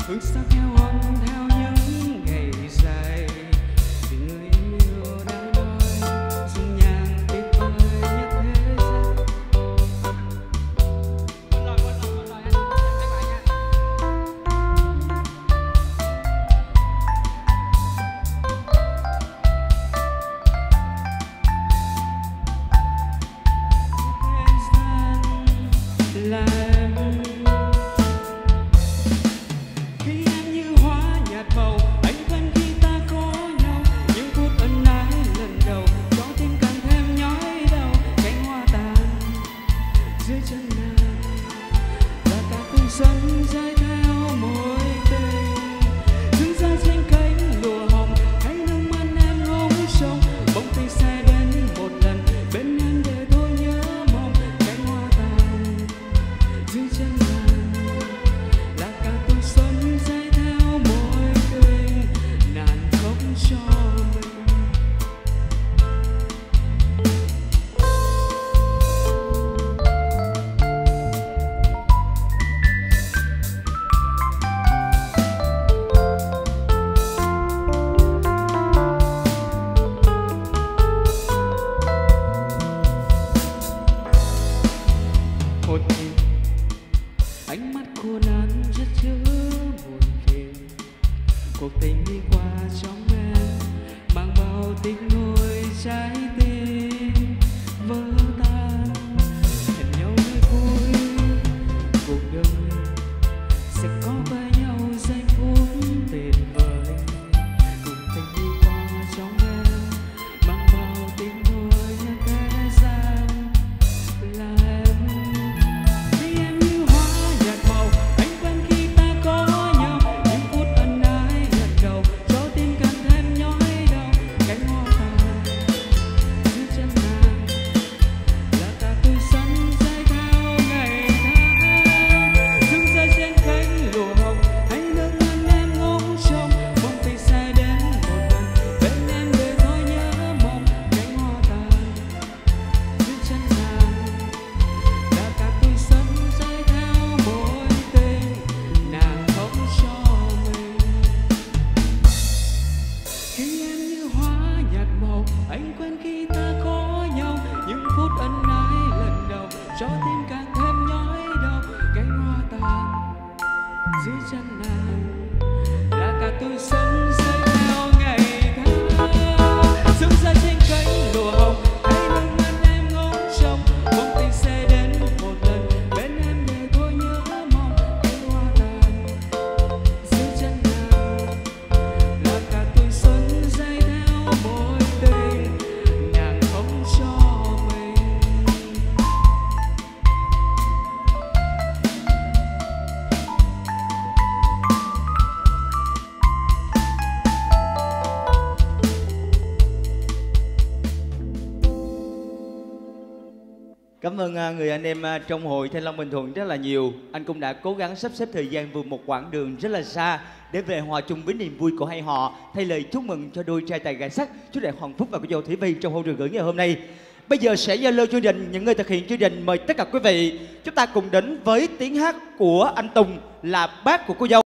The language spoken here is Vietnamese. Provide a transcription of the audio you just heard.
Hướng xa theo ông theo những ngày dài, vì người yêu đã nói dung nhan tuyệt vời nhất thế gian. Là em khi em như hóa nhạt màu, anh quen khi ta có nhau, những phút ân ái lần đầu cho tim càng thêm nhói đau. Cánh hoa tàn dưới chân nàng là cả từng xuân rơi theo mối tình, dưng ra trên cánh lụa hồng hay nước mắt em ngóng trông. Bỗng tình sẽ đến một lần bên em để thôi nhớ mong. Cánh hoa tàn dưới chân nàng là cả tuổi xuân rơi theo mối tình, nàng khóc cho mình. Một nhìn ánh mắt của nàng chất chứa buồn phiền, cuộc tình đi qua trong em mang bao tiếng nỗi trái tim vỡ tan. Hẹn nhau nơi cuối cuộc đời sẽ có với nhau giây phút tuyệt vời, cuộc tình đi qua trong em mang bao tiếng nỗi nhân thế gian. Là em khi em như hóa nhạt màu, anh quen khi ta có nhau, những phút ân ái lần đầu cho tim càng thêm nhói đau. Cánh hoa tàn dưới chân nàng là cả tuổi xuân rơi theo ngày tháng, dưng rơi trên cánh lụa hồng hay nước mắt em ngóng trông. Mong tình sẽ đến một lần bên em để thôi nhớ mong. Cánh hoa tàn dưới chân nàng là cả tuổi xuân rơi theo mối tình, nàng khóc cho mình. Khi em như hóa nhạt màu, anh quen khi ta có nhau, những phút ân ái lần đầu cho tim càng thêm nhói đau. Cánh hoa tàn dưới chân nàng là cả tuổi xuân rơi theo ngày tháng, dưng ra trên cánh lụa hồng hay nước mắt em ngóng trông. Mong tình sẽ đến một lần bên em để thôi nhớ mong. Cánh hoa tàn dưới chân nàng là cả tuổi xuân rơi theo mối tình, nàng khóc cho mình. Cảm ơn người anh em trong hội Thanh Long Bình Thuận rất là nhiều. Anh cũng đã cố gắng sắp xếp thời gian vượt một quãng đường rất là xa để về hòa chung với niềm vui của hai họ, thay lời chúc mừng cho đôi trai tài gái sắc, chú rể Hoàng Phúc và cô dâu Thủy Vi trong hôn trường gửi ngày hôm nay. Bây giờ sẽ giao lưu chương trình, những người thực hiện chương trình mời tất cả quý vị chúng ta cùng đến với tiếng hát của anh Tùng là bác của cô dâu.